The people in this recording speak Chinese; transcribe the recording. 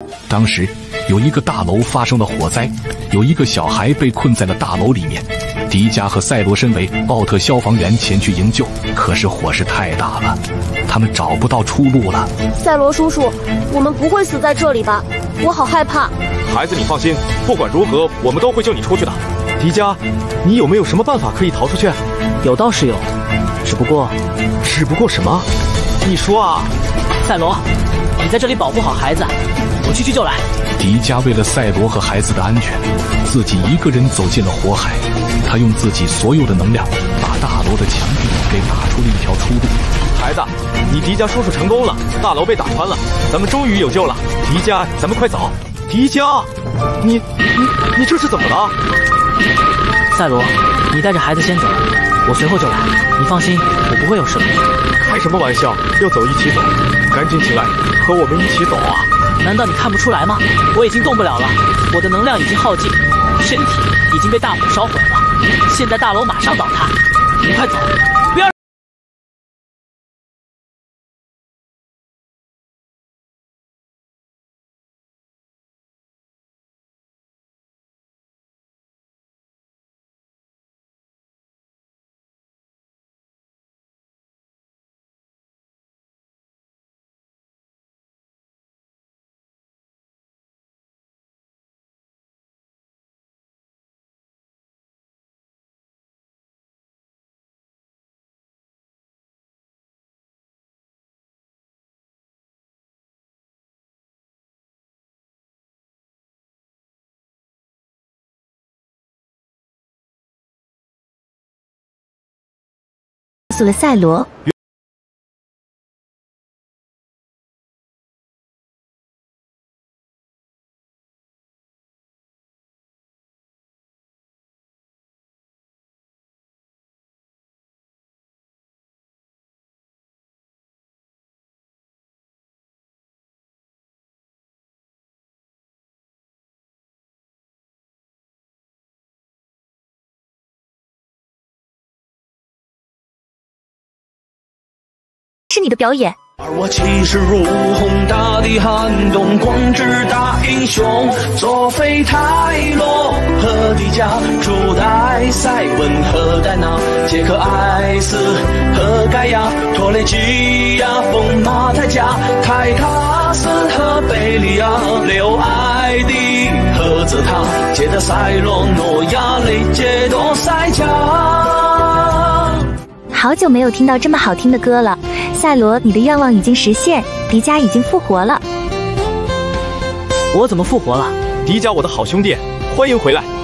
当时有一个大楼发生了火灾，有一个小孩被困在了大楼里面。迪迦和赛罗身为奥特消防员前去营救，可是火势太大了，他们找不到出路了。 赛罗叔叔，我们不会死在这里吧？我好害怕。 孩子，你放心，不管如何，我们都会救你出去的。迪迦，你有没有什么办法可以逃出去？ 有倒是有，只不过什么？你说啊。 赛罗，你在这里保护好孩子，我去救来。 迪迦为了赛罗和孩子的安全，自己一个人走进了火海。他用自己所有的能量，把大楼的墙壁给打出了一条出路。 孩子，你迪迦叔叔成功了，大楼被打穿了，咱们终于有救了。迪迦，咱们快走。迪迦，你这是怎么了？ 赛罗，你带着孩子先走，我随后就来。你放心，我不会有事的。 开什么玩笑？要走一起走，赶紧起来，和我们一起走啊！ 难道你看不出来吗？我已经动不了了，我的能量已经耗尽，身体已经被大火烧毁了。现在大楼马上倒塌，你快走，不要。 告诉了赛罗。是你的表演。 而我气势如虹，大地撼动，光之大英雄，佐菲泰罗和迪迦，初代赛文和戴娜，杰克艾斯和盖亚，托雷基亚，风马泰加，泰塔斯和贝利亚，刘艾迪和泽塔，杰德赛罗诺亚雷杰多赛加。 好久没有听到这么好听的歌了，赛罗，你的愿望已经实现，迪迦已经复活了。 我怎么复活了？ 迪迦，我的好兄弟，欢迎回来。